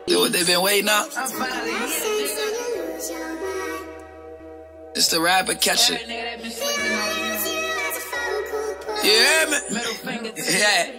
Do what they been waiting on. It's the rapper catcher. Yeah, man. Yeah.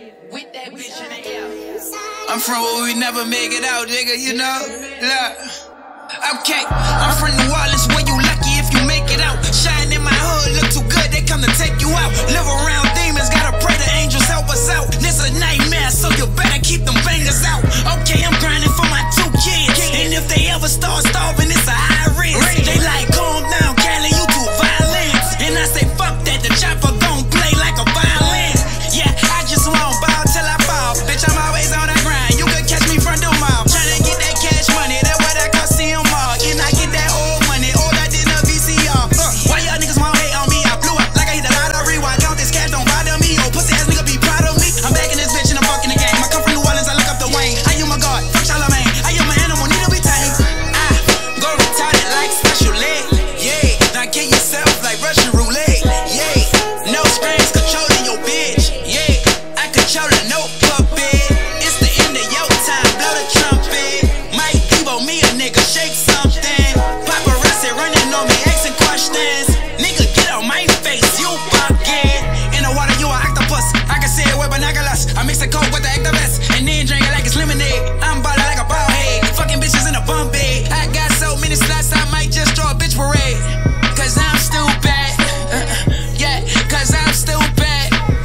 I'm from where we never make it out, nigga, you know? Look. Okay, I'm from New Orleans, where you lucky if you make it out. Shine in my hood, look too good, they come to take you out. Live around demons, gotta pray the angels help us out. This a nightmare, so you better keep them bangers out. Okay, I'm grinding for my 2 kids, and if they ever start starving, it's a high risk. They like, calm down, Cali, you too violent. And I say, fuck that, the chopper gon' play like a violin. Yeah, I just won't bow till I fall. Bitch, I'm always on that grind, you can catch me from the mall. Tryna get that cash money, that's what I call CM Mall. And I get that old money, all I did in a VCR. Why y'all niggas won't hate on me? I blew up like I hit a lottery. Why count this cash, don't bother me. Oh, pussy ass nigga be proud of me. I'm back in this bitch and I'm fucking the game. I come from New Orleans, I look up the Wayne. I am a god, fuck Charlemagne. I am an animal, need to be tamed. I go retarded like special ed. Yeah, now kill yourself like Russian roulette. Yeah, no strings controlling your bitch. Yeah, I control a no puppet. It's the end of your time, blow the trumpet. Mike Devo, me a nigga, shake something. Paparazzi running on me, asking questions. Nigga, get out my face, you bugging. In the water, you an octopus. I can say it with binoculars. I mix the coke with the activist, and then drink it like it's lemonade. I'm ballin' like a ball head, fucking bitches in a bum bed. I got so many slots, I might just draw a bitch parade. Cause I'm stupid. Yeah, cause I'm stupid.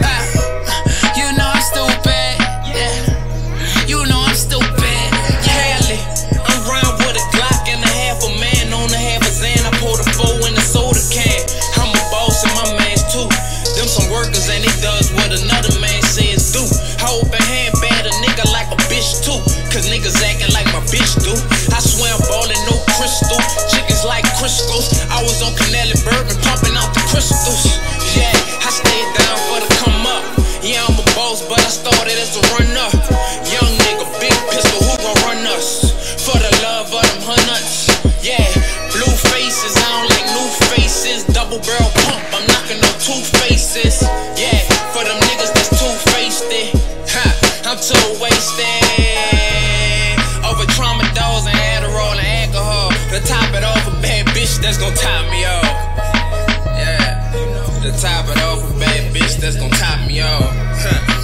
You know I'm stupid. Yeah, you know I'm stupid. Cali, I'm round with a Glock and a half a man on a half a Zan. I pour the 4 in the soda can. I'm a boss and my man's too. Them some workers and he does what another man says do. I open hand bad a nigga like a bitch too. Cause niggas acting like my bitch do. I swear I'm ballin' no crystal. Chickens like crystals. I was on Canal and Bourbon pumping out the crystals. Yeah, I stayed down for the come up. Yeah, I'm a boss, but I started as a runner. Young nigga, big pistol, who gon' run us? For the love of them hunnuts. Yeah, blue faces, I don't like new faces. Double barrel pump, I'm knocking on 2 faces. Yeah, for them niggas that's two-faced it. Ha, I'm too wasted. Over Tramadol and Adderall and alcohol. To top it off, a bad bitch that's gon' top me off. Yeah, to top it off, a bad bitch that's gon' top me off. Huh.